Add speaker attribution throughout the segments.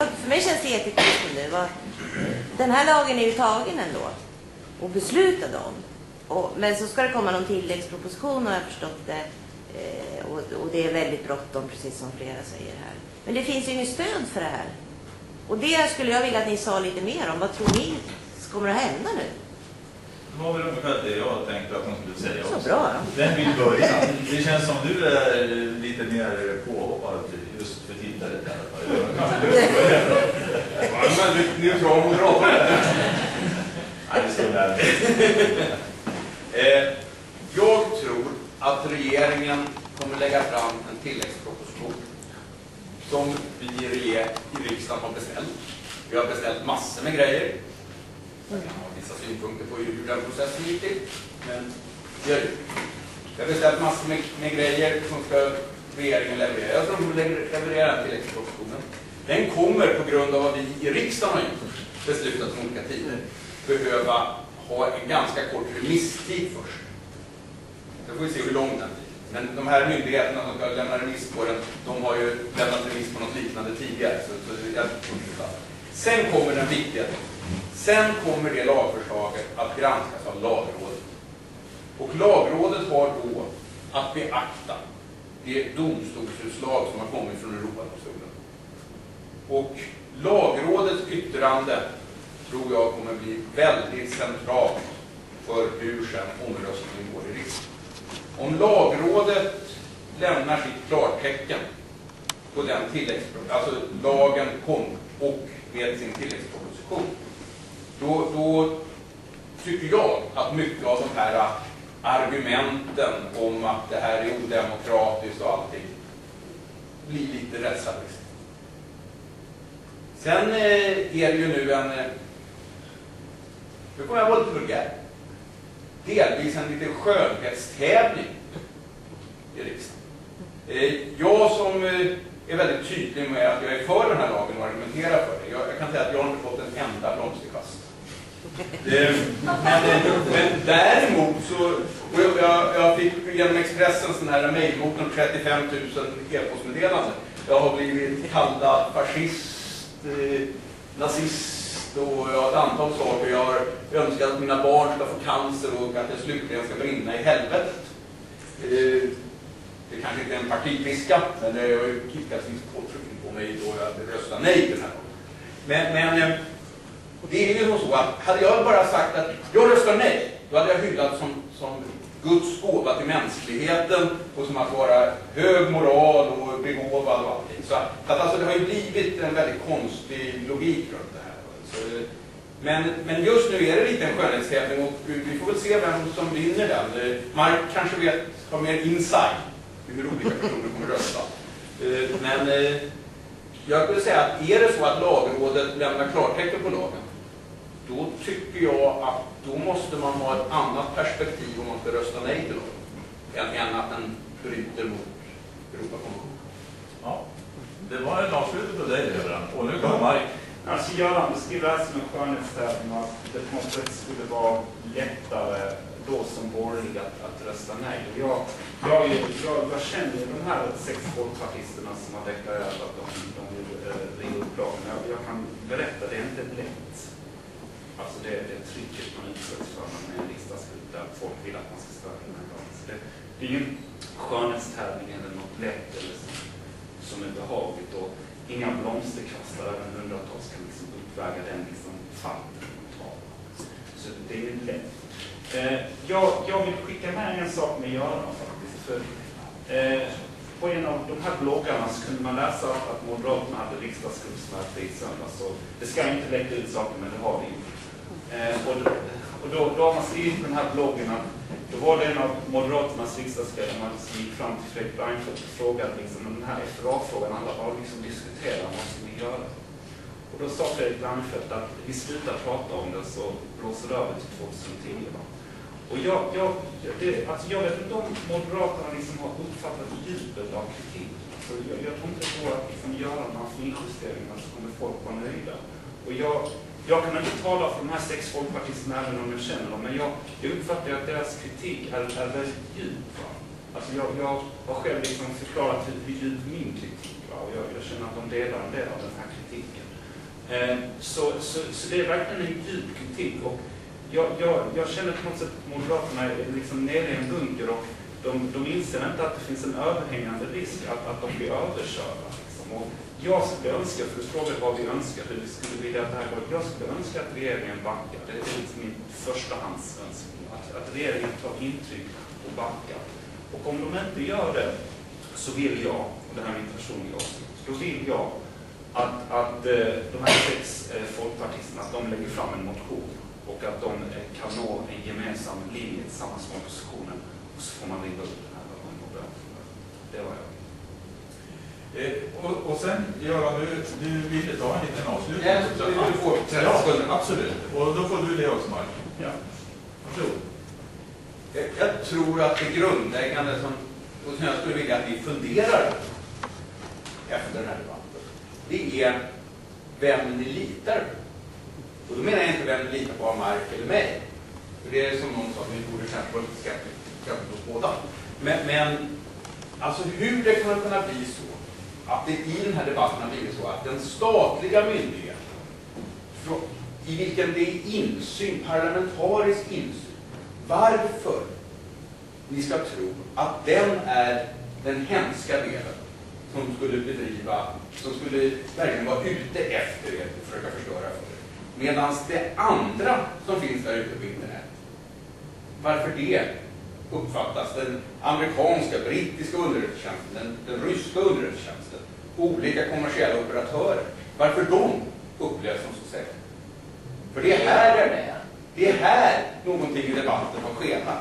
Speaker 1: för mig känns det jättekonstigt nu. Den här lagen är ju tagen ändå och beslutad om. Men så ska det komma någon tilläggsproposition, har jag förstått det. Och det är väldigt bråttom, precis som flera säger här. Men det finns ju ingen stöd för det här. Och det skulle jag vilja att ni sa lite mer om. Vad tror ni kommer att hända nu?
Speaker 2: Det var väl ungefär det jag tänkte att de skulle säga
Speaker 1: så
Speaker 2: också.
Speaker 1: Bra.
Speaker 2: Den vill börja. Det känns som du är lite mer påhoppad just för tillfället i alla fall.
Speaker 3: Men nu tror jag moderater.
Speaker 2: Nej, det står där.
Speaker 3: Jag tror att regeringen kommer lägga fram en tilläggsproposition som vi i riksdagen har beställt. Vi har beställt massor med grejer. Jag kan ha vissa synpunkter på hur den processen gick till, men det gör det. Vi har beställt massor med grejer som ska regeringen leverera. Jag tror att de levererar den tilläggspropositionen. Den kommer på grund av vad vi i riksdagen har gjort, beslutat om olika tider, behöva ha en ganska kort remisstid först. Så får vi se hur lång den blir. Men de här myndigheterna som ska lämna remiss på den, de har ju lämnat remiss på något liknande tidigare. Sen kommer den viktiga. Sen kommer det lagförslaget att granskas av lagrådet. Och lagrådet har då att beakta det domstolsutslag som har kommit från Europadomstolen. Och lagrådets yttrande tror jag kommer bli väldigt centralt för hur sen omröstningen går i riksdagen. Om lagrådet lämnar sitt klartecken på den alltså lagen kom och med sin tilläggsproposition, då tycker jag att mycket av de här argumenten om att det här är odemokratiskt och allting blir lite rättshaverister. Sen är det ju nu nu kommer jag vara lite vulgär, delvis en liten skönhetstävling i riksdagen. Jag som är väldigt tydlig med att jag är för den här lagen och argumenterar för det. Jag kan säga att jag har inte fått en enda blomsterkvast. Men däremot så, jag fick genom Expressen sån här mejlmot om 35 000 e-postmeddelanden. Jag har blivit kallad fascist, nazist och ett antal saker. Jag har önskat att mina barn ska få cancer och att det slutligen ska brinna i helvetet. Det kanske inte är en partipiska, men det har ju kickats viss påtryckning på mig då jag röstar nej till den här. Men det är ju så att hade jag bara sagt att jag röstar nej, då hade jag hyllat som Guds gåva till mänskligheten och som att vara hög moral och begåvad och allting. Så att alltså det har ju blivit en väldigt konstig logik runt det här. Så, men just nu är det lite en skönhetstävling och vi får väl se vem som vinner den. Man kanske har mer insight i hur olika personer kommer rösta. Men jag skulle säga att är det så att lagrådet lämnar klartecken på lagen, då tycker jag att då måste man ha ett annat perspektiv om man ska rösta nej till lagen än att den bryter mot Europakonventionen.
Speaker 2: Ja, det var en avslut på dig, Göran. Och nu kommer Mark.
Speaker 4: Alltså Göran beskriver det som en skönhetstävling att det på något sätt skulle vara lättare då som borgerlig att rösta nej. Jag känner ju de här 6 folkpartisterna som har deklarerat att de vill riva upp lagen. Jag kan berätta, det är inte lätt. Alltså det trycket man utsätts för när man är en riksdagsgrupp där folk vill att man ska stödja den här lagen. Så det är ju en skönhetstävling eller något lätt eller som är behagligt och inga blomsterkastare även hundratals kan liksom uppväga den liksom fallet. Så det är ju lätt. Jag vill skicka med en sak med Göran faktiskt. För, på en av de här bloggarna så kunde man läsa att Moderaterna hade riksdagsgruppsmöte i söndags. Det ska inte läcka ut saker, men det har vi. Och då har man skrivit på den här bloggen att då var det en av Moderaternas riksdagsledamöter som gick fram till Fredrik Reinfeldt och frågade liksom, den här FRA-frågan, alla har liksom diskuterat vad ska vi göra? Och då sa Fredrik Reinfeldt att vi slutar prata om det så blåser det över till 2010. Och jag vet inte om Moderaterna liksom har uppfattat djupet av kritik. Så jag tror inte på att liksom göra några finjusteringar så kommer folk vara nöjda. Och jag kan inte tala för de här 6 folkpartisterna även om jag känner dem, men jag uppfattar att deras kritik är väldigt djup. Alltså jag har själv liksom förklarat hur djup min kritik var och jag känner att de delar en del av den här kritiken. Så det är verkligen en djup kritik. Och jag känner på något sätt att Moderaterna är liksom nere i en bunker och de inser inte att det finns en överhängande risk att de blir överkörda. Liksom. Och jag skulle önska, för du frågade vad vi önskar, hur vi skulle vilja att det här går. Jag skulle önska att regeringen backar. Det är liksom min förstahandsönskning. Att regeringen tar intryck och backar. Och om de inte gör det så vill jag, och det här är min personliga åsikt, då vill jag att de här 6 folkpartisterna, att de lägger fram en motion och att de kan nå en gemensam linje tillsammans med oppositionen och så får man riva upp den här lagen och börja. Det var jag.
Speaker 2: Och sen, Göran, du ville ta en liten avslutning.
Speaker 3: Ja,
Speaker 2: absolut. Och då får du det också, Mark.
Speaker 4: Ja.
Speaker 2: Varsågod.
Speaker 3: Jag tror att det grundläggande som jag skulle vilja att vi funderar efter den här debatten, det är vem ni litar på. Och då menar jag inte vem ni litar på av Mark eller mig. För det är som någon sa, vi borde kanske vara lite skeptiska på båda. Men alltså hur det kan kunna bli så att det i den här debatten har blivit så att den statliga myndigheten, i vilken det är insyn, parlamentarisk insyn, varför ni ska tro att den är den hemska delen som skulle bedriva, som skulle verkligen vara ute efter er och försöka förstöra för er. Medan det andra som finns där ute på internet, varför det uppfattas, den amerikanska, brittiska underrättelsetjänsten, den ryska underrättelsetjänsten, olika kommersiella operatörer, varför de upplevs som så säkert. För det är här någonting i debatten har skenat.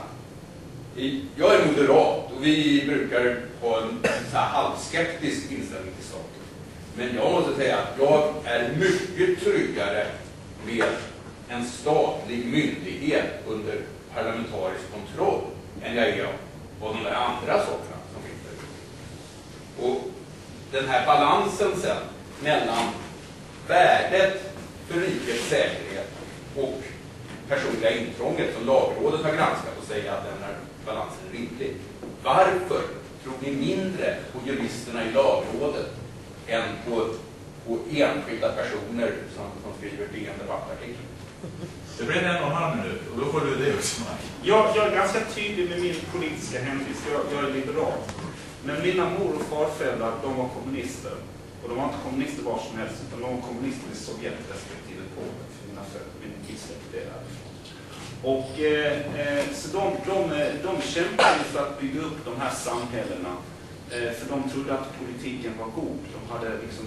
Speaker 3: Jag är moderat och vi brukar ha en så här halvskeptisk inställning till staten. Men jag måste säga att jag är mycket tryggare med en statlig myndighet under parlamentarisk kontroll än jag är av de där andra sakerna som finns där. Och den här balansen sen mellan värdet för rikets säkerhet och personliga intrånget som lagrådet har granskat och säger att den här balansen är rimlig. Varför tror ni mindre på juristerna i lagrådet än på enskilda personer som skriver DN debattartiklar?
Speaker 2: Det blir 1,5 minut och då får du det också.
Speaker 4: Jag är ganska tydlig med min politiska hemvist. Jag är liberal. Men mina mor- och farföräldrar, de var kommunister. Och de var inte kommunister var som helst, utan de var kommunister i Sovjet respektive Polen. För min tillsläkt är där. Och så de kämpade för att bygga upp de här samhällena. För de trodde att politiken var god. De hade liksom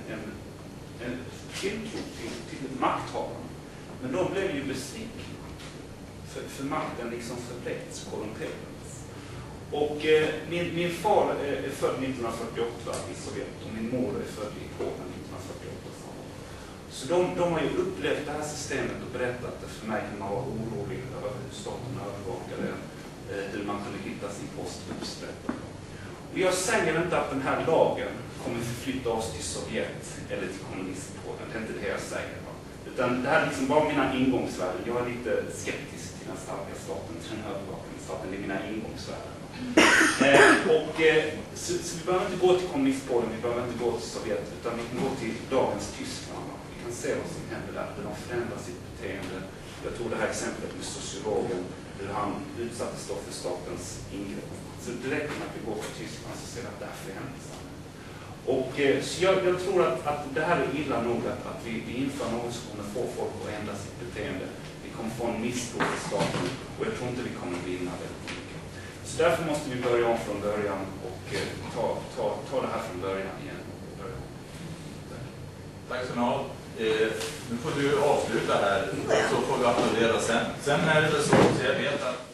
Speaker 4: en tilltro till makthavarna. Men de blev ju besvikna. För makten liksom förläggs, korrumperades. Och min far är född 1948 i Sovjet och min mor är född i Polen 1948. Så de har ju upplevt det här systemet och berättat det för mig hur man var orolig över hur staten övervakade, hur man kunde hitta sin post uppsträckad. Och jag säger inte att den här lagen kommer förflytta oss till Sovjet eller till kommunistpolen, det är inte det jag säger. Utan det här är liksom bara mina ingångsvärden. Jag är lite skeptisk till den starka staten, till den övervakande staten, det är mina ingångsvärden. Så vi behöver inte gå till kommunistpolen, vi behöver inte gå till Sovjet, utan vi kan gå till dagens Tyskland. Vi kan se vad som händer där, hur de förändrar sitt beteende. Jag tog det här exemplet med sociologen, hur han utsattes då för statens ingrepp. Så direkt när vi går till Tyskland så ser vi att det här förändras. Och så jag tror att det här är illa nog att vi inför något som kommer få folk att ändra sitt beteende. Vi kommer få en misstro till staten och jag tror inte vi kommer vinna väldigt mycket. Så därför måste vi börja om från början och ta det här från början igen.
Speaker 2: Tack så mycket. Nu får du avsluta här så får vi applådera sen. Sen är det så jag vet att